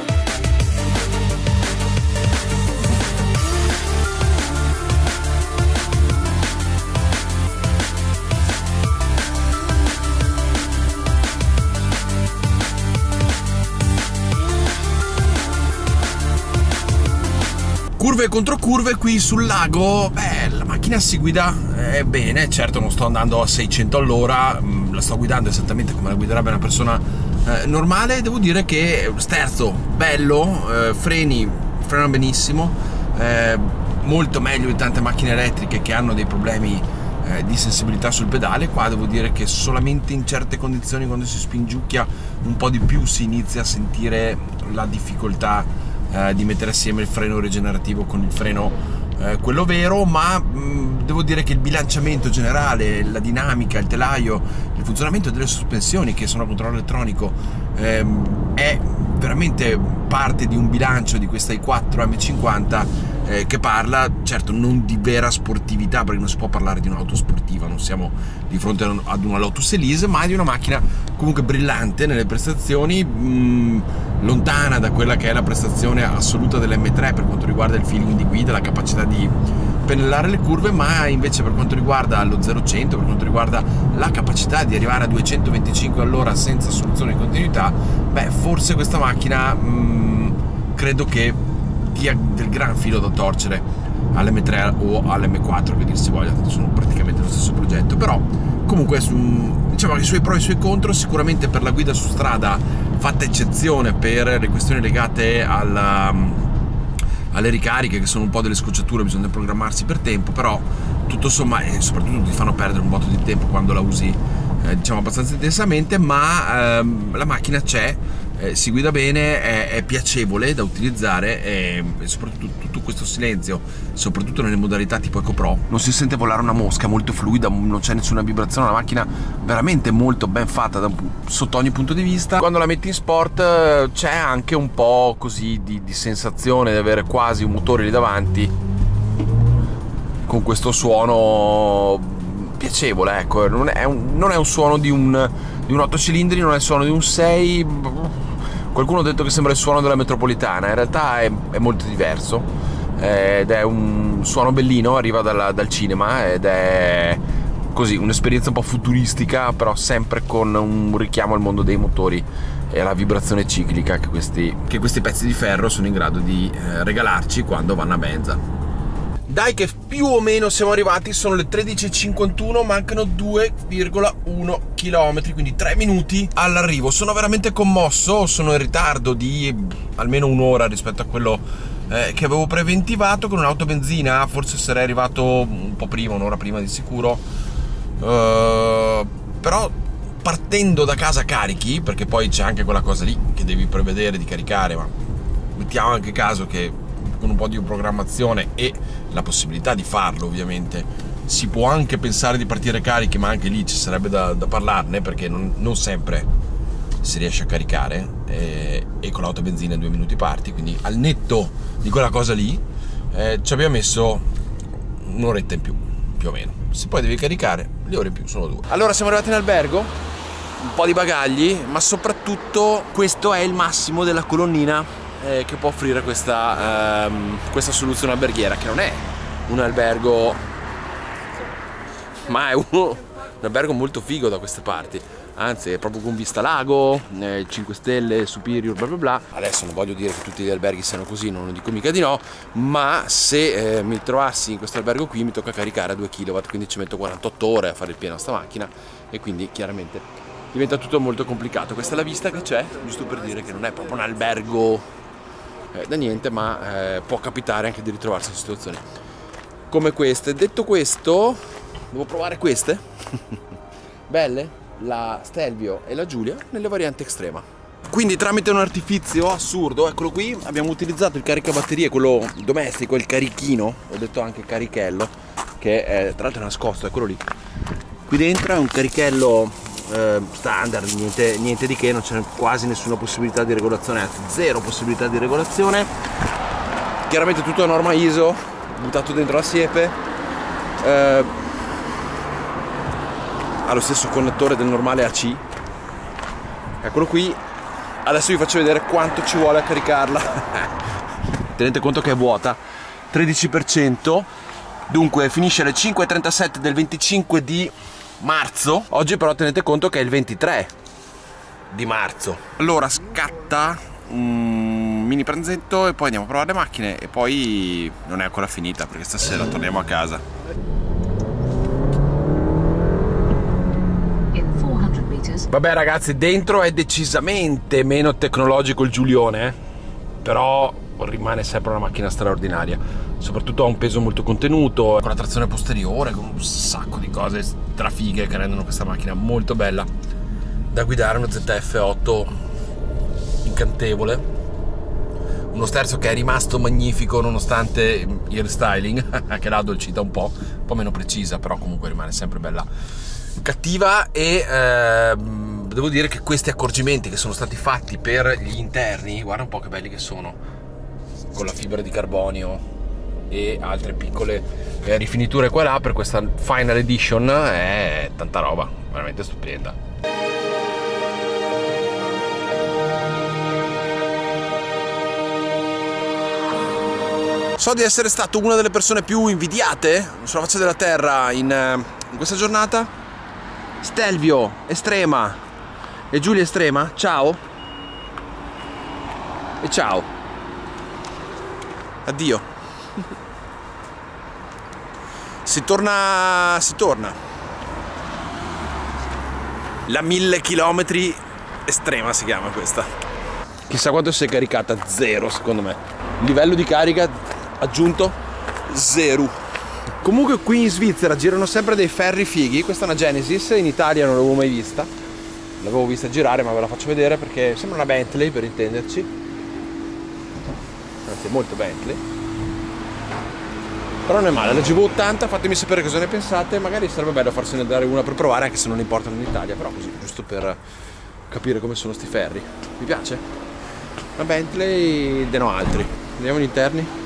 Curve contro curve qui sul lago, beh, la macchina si guida eh, bene, certo non sto andando a seicento all'ora, mh, la sto guidando esattamente come la guiderebbe una persona eh, normale. Devo dire che sterzo, bello, eh, freni, frenano benissimo, eh, molto meglio di tante macchine elettriche che hanno dei problemi eh, di sensibilità sul pedale. Qua devo dire che solamente in certe condizioni, quando si spingiucchia un po' di più, si inizia a sentire la difficoltà di mettere assieme il freno rigenerativo con il freno eh, quello vero, ma mh, devo dire che il bilanciamento generale, la dinamica, il telaio, il funzionamento delle sospensioni che sono a controllo elettronico ehm, è veramente parte di un bilancio di questa i quattro M cinquanta eh, che parla, certo non di vera sportività, perché non si può parlare di un'auto sportiva, non siamo di fronte ad una Lotus Elise, ma di una macchina comunque brillante nelle prestazioni, mh, lontana da quella che è la prestazione assoluta dell'M tre per quanto riguarda il feeling di guida, la capacità di pennellare le curve, ma invece per quanto riguarda lo zero cento, per quanto riguarda la capacità di arrivare a duecentoventicinque all'ora senza soluzione di continuità, beh, forse questa macchina mh, credo che dia del gran filo da torcere all'M tre o all'M quattro, che dir si voglia, sono praticamente lo stesso progetto. Però comunque diciamo che i suoi pro e i suoi contro. Sicuramente per la guida su strada, fatta eccezione per le questioni legate alla, alle ricariche, che sono un po' delle scocciature, bisogna programmarsi per tempo, però tutto sommato, e soprattutto ti fanno perdere un botto di tempo quando la usi eh, diciamo abbastanza intensamente, ma ehm, la macchina c'è, eh, si guida bene, è, è piacevole da utilizzare e, e soprattutto tutto questo silenzio, soprattutto nelle modalità tipo Eco Pro, non si sente volare una mosca, molto fluida, non c'è nessuna vibrazione, una macchina veramente molto ben fatta da, sotto ogni punto di vista. Quando la metti in sport c'è anche un po' così di, di sensazione di avere quasi un motore lì davanti con questo suono piacevole, ecco, non è un, non è un suono di un, di un otto cilindri, non è il suono di un sei. Qualcuno ha detto che sembra il suono della metropolitana, in realtà è, è molto diverso ed è un suono bellino, arriva dalla, dal cinema ed è così un'esperienza un po' futuristica, però sempre con un richiamo al mondo dei motori e alla vibrazione ciclica che questi, che questi pezzi di ferro sono in grado di eh, regalarci quando vanno a benza. Dai che più o meno siamo arrivati, sono le tredici e cinquantuno, mancano due virgola uno chilometri, quindi tre minuti all'arrivo. Sono veramente commosso, sono in ritardo di almeno un'ora rispetto a quello eh, che avevo preventivato. Con un'auto benzina forse sarei arrivato un po' prima, un'ora prima di sicuro, uh, però partendo da casa carichi, perché poi c'è anche quella cosa lì che devi prevedere di caricare, ma mettiamo anche caso che con un po' di programmazione e la possibilità di farlo ovviamente si può anche pensare di partire carichi, ma anche lì ci sarebbe da, da parlarne, perché non, non sempre si riesce a caricare, e, e con l'auto a benzina in due minuti parti, quindi al netto di quella cosa lì eh, ci abbiamo messo un'oretta in più, più o meno. Se poi devi caricare, le ore in più sono due. Allora siamo arrivati in albergo, un po' di bagagli, ma soprattutto questo è il massimo della colonnina eh, che può offrire questa, ehm, questa soluzione alberghiera, che non è un albergo, ma è uno, un albergo molto figo da queste parti. Anzi, è proprio con vista lago, eh, cinque stelle, superior, bla bla bla. Adesso non voglio dire che tutti gli alberghi siano così, non lo dico mica di no, ma se eh, mi trovassi in questo albergo qui mi tocca caricare a due chilowatt, quindi ci metto quarantotto ore a fare il pieno a sta macchina, e quindi chiaramente diventa tutto molto complicato. Questa è la vista che c'è, giusto per dire che non è proprio un albergo eh, da niente, ma eh, può capitare anche di ritrovarsi in situazioni come queste. Detto questo, devo provare queste belle, la Stelvio e la Giulia, nelle varianti extrema. Quindi tramite un artifizio assurdo, eccolo qui, abbiamo utilizzato il caricabatterie, quello domestico, il carichino, ho detto anche carichello, che è tra l'altro nascosto, eccolo lì. Qui dentro è un carichello eh, standard, niente, niente di che, non c'è quasi nessuna possibilità di regolazione, anzi zero possibilità di regolazione. Chiaramente tutto a norma I S O, buttato dentro la siepe. Eh, ha lo stesso connettore del normale A C, eccolo qui. Adesso vi faccio vedere quanto ci vuole a caricarla. Tenete conto che è vuota, tredici per cento, dunque finisce alle cinque e trentasette del venticinque di marzo. Oggi però tenete conto che è il ventitré di marzo. Allora scatta un mini pranzetto e poi andiamo a provare le macchine, e poi non è ancora finita perché stasera torniamo a casa. Vabbè ragazzi, dentro è decisamente meno tecnologico il Giulione, però rimane sempre una macchina straordinaria, soprattutto ha un peso molto contenuto, con la trazione posteriore, con un sacco di cose strafighe che rendono questa macchina molto bella da guidare. Uno Z F otto incantevole, uno sterzo che è rimasto magnifico nonostante il restyling che l'ha addolcita un po', un po' meno precisa, però comunque rimane sempre bella cattiva. E ehm, devo dire che questi accorgimenti che sono stati fatti per gli interni, guarda un po' che belli che sono, con la fibra di carbonio e altre piccole eh, rifiniture qua e là per questa Final Edition, è tanta roba, veramente stupenda. So di essere stato una delle persone più invidiate sulla faccia della terra in, in questa giornata. Stelvio Estrema e Giulia Estrema, ciao e ciao, addio. Si torna, si torna la mille chilometri Estrema si chiama questa. Chissà quanto si è caricata, zero secondo me. Livello di carica aggiunto zero. Comunque qui in Svizzera girano sempre dei ferri fighi. Questa è una Genesis, in Italia non l'avevo mai vista, l'avevo vista girare, ma ve la faccio vedere perché sembra una Bentley, per intenderci, anzi è molto Bentley, però non è male. La G V ottanta, fatemi sapere cosa ne pensate, magari sarebbe bello farsene dare una per provare, anche se non importano in Italia, però così, giusto per capire come sono sti ferri. Mi piace? Una Bentley, de no altri. Vediamo gli interni.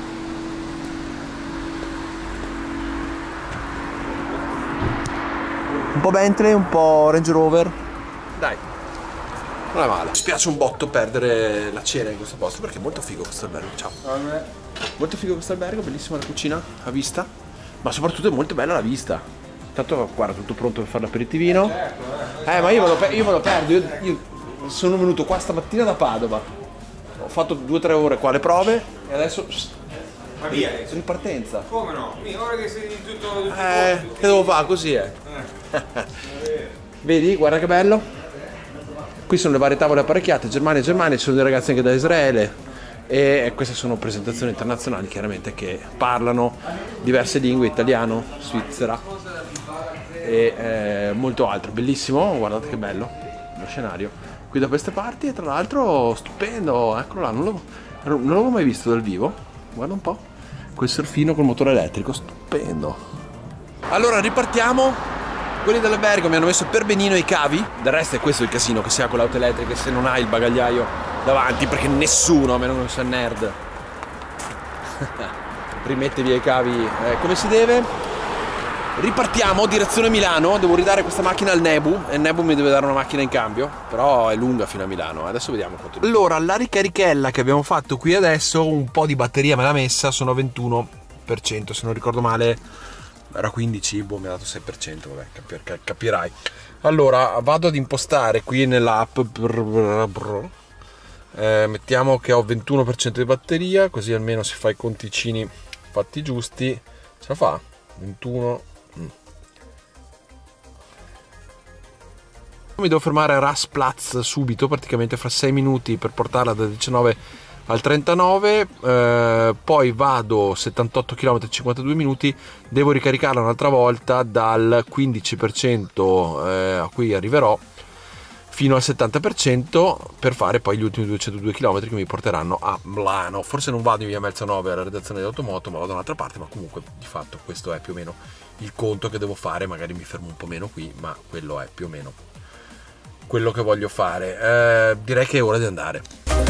Un po' Bentley, un po' Range Rover. Dai, non è male. Mi spiace un botto perdere la cena in questo posto perché è molto figo questo albergo. Ciao. Molto figo questo albergo, bellissima la cucina a vista, ma soprattutto è molto bella la vista. Tanto guarda, tutto pronto per fare l'aperitivino. Eh, ma io me lo, io me lo perdo. Io, io sono venuto qua stamattina da Padova. Ho fatto due o tre ore qua le prove e adesso Ma via, sono in partenza. Come no? Ora che sei tutto, tutto Eh, che devo fare? Così è. Vedi, guarda che bello. Qui sono le varie tavole apparecchiate, Germania, Germania, ci sono dei ragazzi anche da Israele. E queste sono presentazioni internazionali chiaramente che parlano diverse lingue, italiano, svizzera e eh, molto altro. Bellissimo, guardate che bello lo scenario qui da queste parti, e tra l'altro stupendo, eccolo là, non l'avevo, non l'avevo mai visto dal vivo, guarda un po', quel surfino col motore elettrico, stupendo. Allora ripartiamo. Quelli dell'albergo mi hanno messo per benino i cavi. Del resto è questo il casino che si ha con l'auto elettrica, se non hai il bagagliaio davanti, perché nessuno, a meno che non sia nerd, rimette via i cavi eh, come si deve. Ripartiamo direzione Milano, devo ridare questa macchina al Nebu e il Nebu mi deve dare una macchina in cambio, però è lunga fino a Milano, adesso vediamo quanto. Allora, la ricarichella che abbiamo fatto qui adesso, un po' di batteria me l'ha messa, sono ventuno per cento, se non ricordo male era quindici, boh, mi ha dato sei per cento, vabbè, capir capirai. Allora, vado ad impostare qui nell'app, eh, mettiamo che ho ventuno per cento di batteria, così almeno si fa i conticini fatti giusti. Ce la fa? ventuno. Mm. Mi devo fermare a Rasplatz subito, praticamente fra sei minuti, per portarla da diciannove al trentanove, eh, poi vado settantotto chilometri e cinquantadue minuti, devo ricaricarla un'altra volta dal quindici per cento eh, a cui arriverò fino al settanta per cento per fare poi gli ultimi duecentodue chilometri che mi porteranno a Milano. Forse non vado in via Melzanove alla redazione di Automoto, ma vado da un'altra parte, ma comunque di fatto questo è più o meno il conto che devo fare. Magari mi fermo un po' meno qui, ma quello è più o meno quello che voglio fare. Eh, direi che è ora di andare.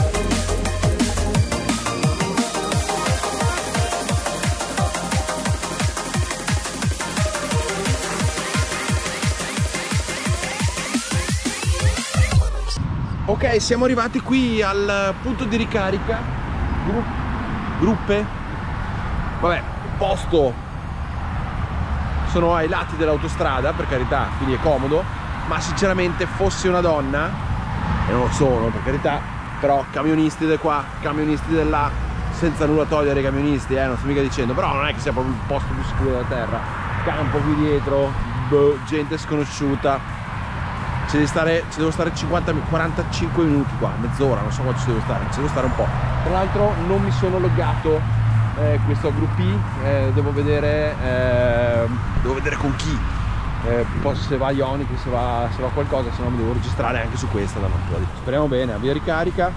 Ok, siamo arrivati qui al punto di ricarica. Gru Gruppe. Vabbè, il posto sono ai lati dell'autostrada, per carità, quindi è comodo, ma sinceramente fossi una donna, e non lo sono per carità, però camionisti di qua, camionisti di là, senza nulla togliere ai camionisti, eh, non sto mica dicendo, però non è che sia proprio il posto più sicuro della terra. Campo qui dietro, boh, gente sconosciuta. Ci devo stare, ci devo stare cinquanta, quarantacinque minuti qua, mezz'ora, non so quanto ci devo stare, ci devo stare un po'. Tra l'altro non mi sono loggato eh, questo gruppo, eh, devo vedere eh, devo vedere con chi, eh, se va Ionic, se va, se va qualcosa, se no mi devo registrare anche su questa. Speriamo bene. Avvia ricarica.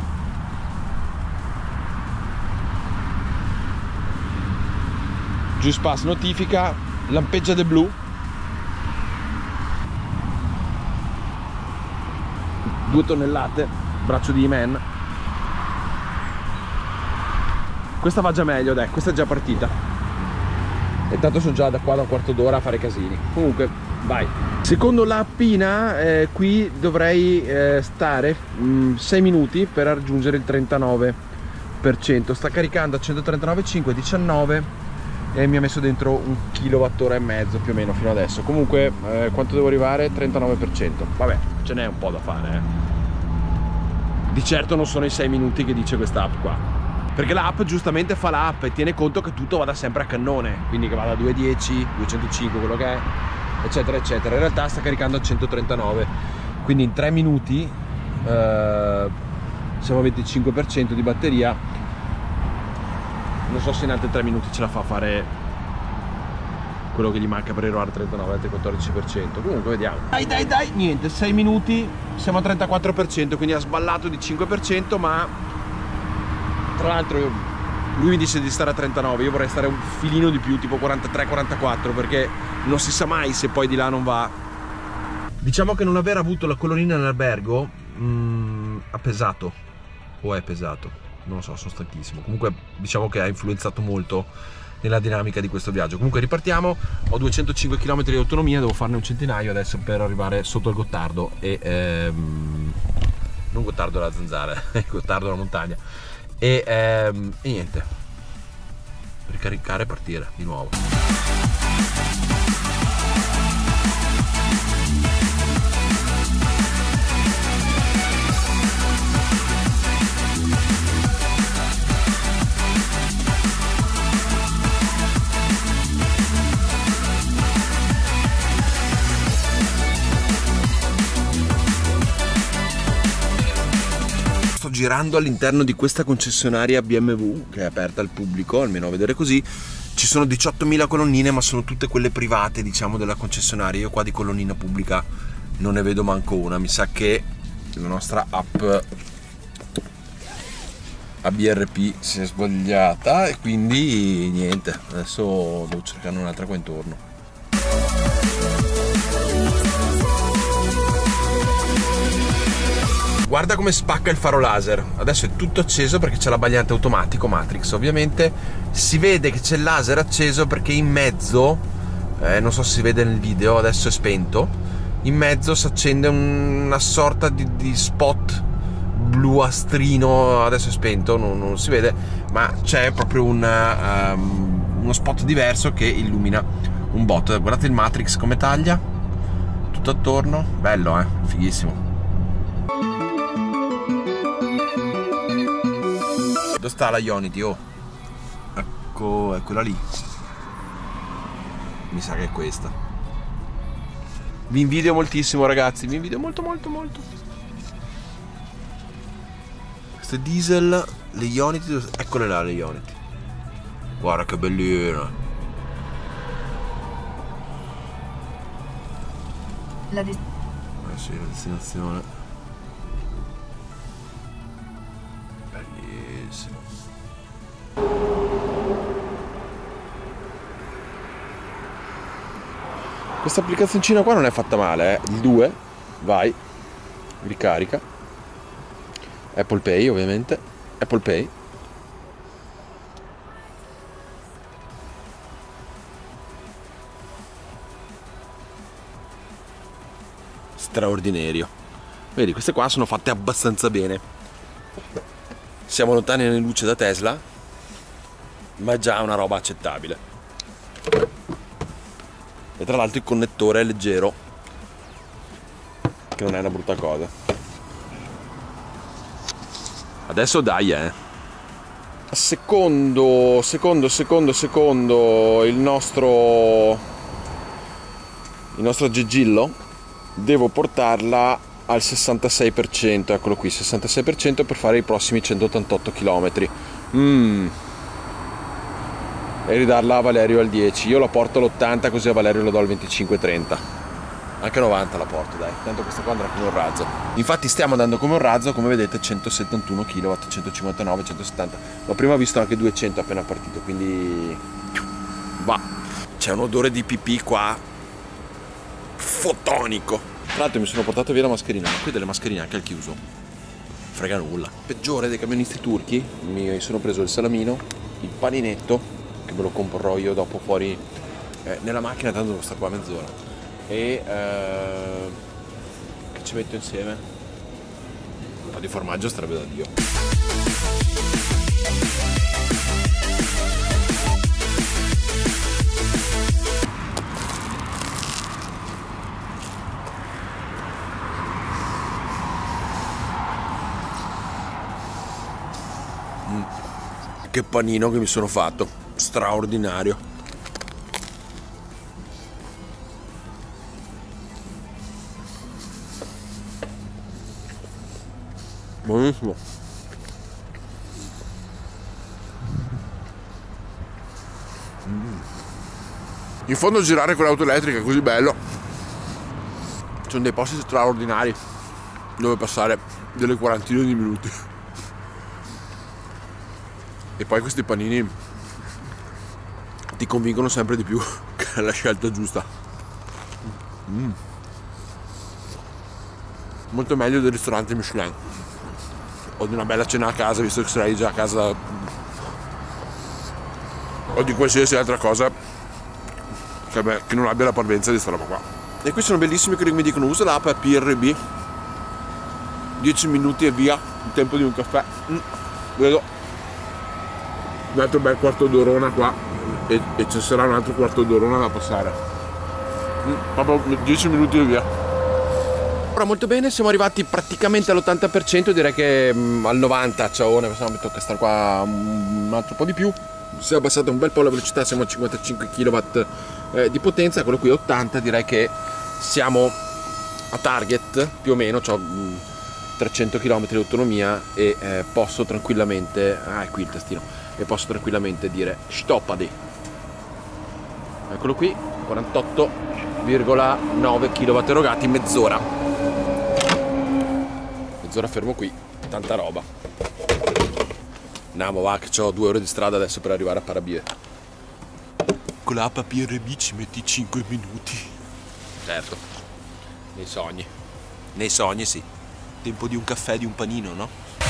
Juice Pass notifica, lampeggia del blu. due tonnellate, braccio di E-Man. Questa va già meglio, dai, questa è già partita. E tanto sono già da qua da un quarto d'ora a fare casini. Comunque, vai. Secondo l'appina, eh, qui dovrei eh, stare mh, sei minuti per raggiungere il trentanove per cento. Sta caricando a centotrentanove virgola cinque, diciannove, e mi ha messo dentro un kilowattora e mezzo più o meno fino adesso. Comunque, eh, quanto devo arrivare? trentanove per cento. Vabbè, ce n'è un po' da fare, eh. Di certo non sono i sei minuti che dice questa app qua, perché l'app giustamente fa l'app e tiene conto che tutto vada sempre a cannone, quindi che vada a duecentodieci, duecentocinque, quello che è, eccetera eccetera. In realtà sta caricando a centotrentanove, quindi in tre minuti eh, siamo a venticinque per cento di batteria. Non so se in altri tre minuti ce la fa a fare quello che gli manca per arrivare al trentanove, al quattordici per cento. Comunque vediamo. Dai dai dai, niente, sei minuti, siamo a trentaquattro per cento, quindi ha sballato di cinque per cento, ma tra l'altro lui mi dice di stare a trentanove, io vorrei stare un filino di più, tipo quarantatré quarantaquattro, perché non si sa mai se poi di là non va. Diciamo che non aver avuto la colonnina nell'albergo mm, ha pesato, o è pesato, non lo so, sono stanchissimo. Comunque diciamo che ha influenzato molto nella dinamica di questo viaggio. Comunque ripartiamo, ho duecentocinque chilometri di autonomia, devo farne un centinaio adesso per arrivare sotto il Gottardo e ehm, non Gottardo della zanzara, Gottardo della montagna e, ehm, e niente, ricaricare e partire di nuovo. Girando all'interno di questa concessionaria B M W che è aperta al pubblico, almeno a vedere così. Ci sono diciottomila colonnine, ma sono tutte quelle private, diciamo, della concessionaria. Io qua di colonnina pubblica non ne vedo manco una. Mi sa che la nostra app A B R P si è sbagliata e quindi niente, adesso devo cercare un'altra qua intorno. Guarda come spacca il faro laser. Adesso è tutto acceso perché c'è l'abbagliante automatico Matrix. Ovviamente si vede che c'è il laser acceso perché in mezzo, eh, non so se si vede nel video, adesso è spento, in mezzo si accende una sorta di, di spot bluastrino. Adesso è spento, non, non si vede, ma c'è proprio una, um, uno spot diverso che illumina un botto. Guardate il Matrix come taglia tutto attorno, bello, eh, fighissimo. Dove sta la Ionity? Oh, ecco, è quella lì. Mi sa che è questa. Vi invidio moltissimo, ragazzi, vi invidio molto molto molto. Queste diesel, le Ionity, eccole là le Ionity. Guarda che bellina. La des- eh sì, la destinazione. Bellissimo. Questa applicazioncina qua non è fatta male, eh. Il due, vai, ricarica. Apple Pay ovviamente, Apple Pay. Straordinario. Vedi, queste qua sono fatte abbastanza bene. Siamo lontani anni luce da Tesla, ma è già una roba accettabile. E tra l'altro il connettore è leggero, che non è una brutta cosa. Adesso dai, eh. Secondo, secondo, secondo, secondo il nostro il nostro Gegillo, devo portarla al sessantasei per cento, eccolo qui, sessantasei per cento per fare i prossimi centottantotto chilometri. Mm. E ridarla a Valerio al dieci. Io la porto all'ottanta, così a Valerio lo do al venticinque trenta. Anche a novanta la porto, dai. Tanto questa qua andrà come un razzo. Infatti stiamo andando come un razzo, come vedete, centosettantuno chilowatt, centocinquantanove, centosettanta. L'ho prima visto anche duecento appena partito, quindi va. C'è un odore di pipì qua fotonico. Tra l'altro mi sono portato via la mascherina, ma qui delle mascherine anche al chiuso. Frega nulla. Peggiore dei camionisti turchi, mi sono preso il salamino, il paninetto, che me lo comporrò io dopo fuori eh, nella macchina, tanto devo stare qua mezz'ora. E eh, che ci metto insieme? Un po' di formaggio starebbe da Dio. Mm. Che panino che mi sono fatto, straordinario. Buonissimo. Mm. In fondo girare con l'auto elettrica è così bello. Ci sono dei posti straordinari dove passare delle quarantina di minuti. E poi questi panini ti convincono sempre di più che è la scelta giusta. Mm. Molto meglio del ristorante Michelin o di una bella cena a casa, visto che sarai già a casa, o di qualsiasi altra cosa che, beh, che non abbia la parvenza di sta roba qua. E qui sono bellissimi quelli che mi dicono usa l'app P R B, dieci minuti e via, il tempo di un caffè. Mm. Vedo un altro bel quarto d'orona qua e, e ci sarà un altro quarto d'orona da passare. Mm. Proprio dieci minuti e via. Ora molto bene, siamo arrivati praticamente all'ottanta per cento, direi che mh, al novanta ciao, ne mi tocca stare qua un altro po' di più. Si è abbassata un bel po' la velocità, siamo a cinquantacinque chilowatt eh, di potenza, quello qui ottanta, direi che siamo a target più o meno, ho trecento chilometri di autonomia e eh, posso tranquillamente, ah è qui il tastino, e posso tranquillamente dire stoppadi. Eccolo qui, quarantotto virgola nove chilowatt erogati in mezz'ora. Mezz'ora fermo qui, tanta roba. Andiamo va che ho due ore di strada adesso per arrivare a Parabie. Con l'app P R B ci metti cinque minuti. Certo, nei sogni. Nei sogni sì. tempo di un caffè, di un panino, no?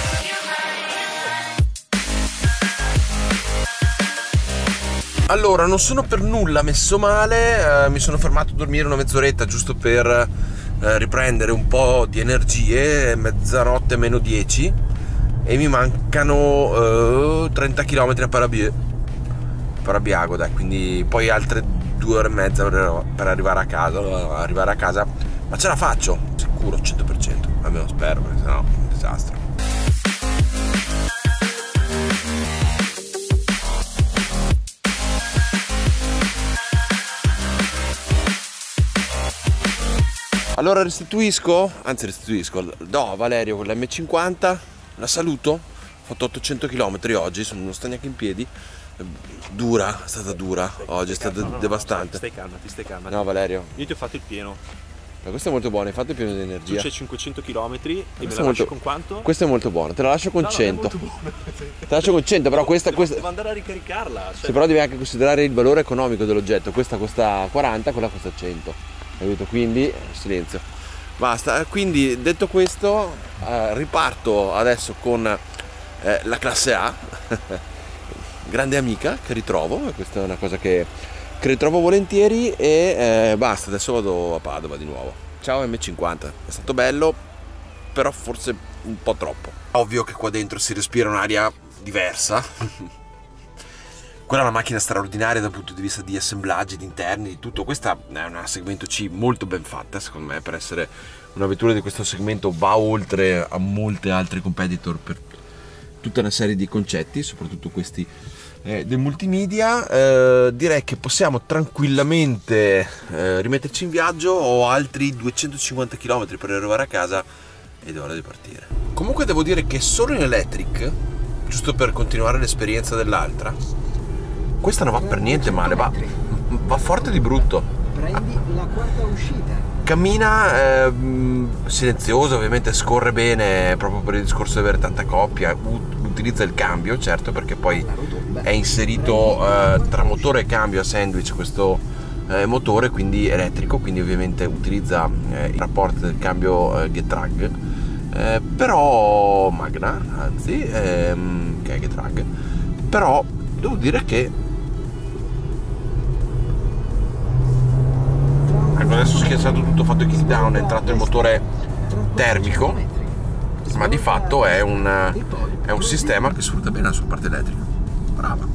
Allora, non sono per nulla messo male, eh, mi sono fermato a dormire una mezz'oretta giusto per eh, riprendere un po' di energie, mezzanotte meno dieci, e mi mancano eh, trenta chilometri a Parabie, Parabiago, dai, quindi poi altre due ore e mezza per arrivare a casa, arrivare a casa, ma ce la faccio, sicuro, cento per cento, almeno spero, perché sennò è un disastro. Allora restituisco, anzi restituisco, do a Valerio con l'M cinquanta, la saluto, ho fatto ottocento chilometri oggi, non sto neanche in piedi, dura, è stata dura, oggi è stata no, devastante. No, stai calma, ti stai calma. No Valerio. Io ti ho fatto il pieno. Ma questo è molto buono, hai fatto il pieno di energia. Tu c'hai cinquecento chilometri e me la molto, lasci con quanto? Questo è molto buono, te la lascio con no, cento. No, te la lascio con cento, però questa... Devo, questa... devo andare a ricaricarla. Cioè... Sì, però devi anche considerare il valore economico dell'oggetto, questa costa quaranta, quella costa cento, capito? Quindi, silenzio. Basta, quindi detto questo, eh, riparto adesso con eh, la classe A, grande amica che ritrovo, questa è una cosa che, che ritrovo volentieri, e eh, basta, adesso vado a Padova di nuovo. Ciao M cinquanta, è stato bello, però forse un po' troppo. Ovvio che qua dentro si respira un'aria diversa. Quella è una macchina straordinaria dal punto di vista di assemblaggi, di interni, di tutto. Questa è una segmento C molto ben fatta, secondo me, per essere una vettura di questo segmento va oltre a molte altre competitor per tutta una serie di concetti, soprattutto questi eh, del multimedia. Eh, direi che possiamo tranquillamente eh, rimetterci in viaggio. Ho altri duecentocinquanta chilometri per arrivare a casa ed è ora di partire. Comunque devo dire che solo in electric, giusto per continuare l'esperienza dell'altra, questa non va per niente male, va, va forte di brutto. Prendi la quarta uscita. Cammina eh, silenziosa, ovviamente scorre bene proprio per il discorso di avere tanta coppia, utilizza il cambio, certo, perché poi è inserito eh, tra motore e cambio a sandwich questo eh, motore, quindi elettrico, quindi ovviamente utilizza eh, il rapporto del cambio eh, Getrag, eh, però Magna, anzi, ehm, che è Getrag, però devo dire che adesso schiacciato tutto, ho fatto il kick down, è entrato il motore termico, ma di fatto è un, è un sistema che sfrutta bene la sua parte elettrica. Brava.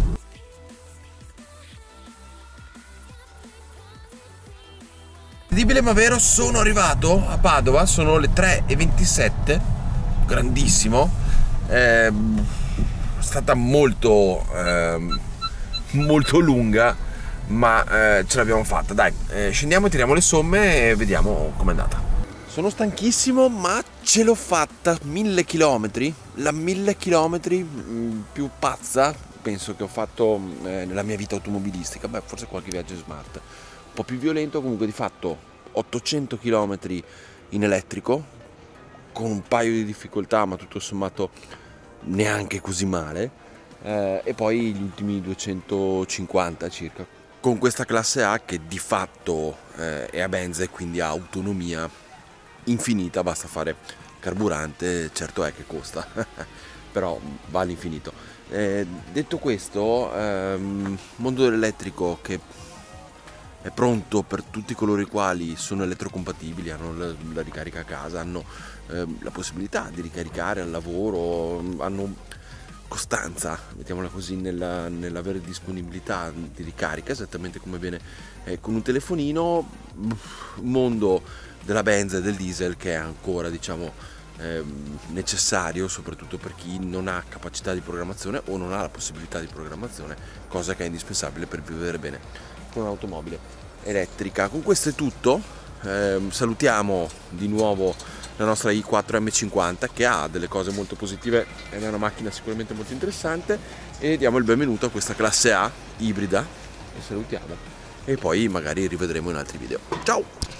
Incredibile ma vero, sono arrivato a Padova, sono le tre e ventisette, grandissimo, è stata molto, eh, molto lunga, ma eh, ce l'abbiamo fatta. Dai, eh, scendiamo e tiriamo le somme e vediamo com'è andata. Sono stanchissimo, ma ce l'ho fatta. Mille chilometri, la mille chilometri mh, più pazza penso che ho fatto eh, nella mia vita automobilistica. Beh, forse qualche viaggio smart un po' più violento. Comunque di fatto ottocento chilometri in elettrico, con un paio di difficoltà, ma tutto sommato neanche così male, eh, e poi gli ultimi duecentocinquanta circa con questa classe A, che di fatto eh, è a benza e quindi ha autonomia infinita, basta fare carburante, certo è che costa però va all'infinito. Eh, detto questo, ehm, mondo dell'elettrico che è pronto per tutti coloro i quali sono elettrocompatibili, hanno la, la ricarica a casa, hanno eh, la possibilità di ricaricare al lavoro, hanno costanza, mettiamola così, nella, nell'avere disponibilità di ricarica, esattamente come viene eh, con un telefonino. Mondo della benza e del diesel che è ancora, diciamo, eh, necessario, soprattutto per chi non ha capacità di programmazione o non ha la possibilità di programmazione, cosa che è indispensabile per vivere bene con un'automobile elettrica. Con questo è tutto, eh, salutiamo di nuovo la nostra i quattro M cinquanta, che ha delle cose molto positive ed è una macchina sicuramente molto interessante, e diamo il benvenuto a questa classe A ibrida e salutiamo, e poi magari rivedremo in altri video. Ciao!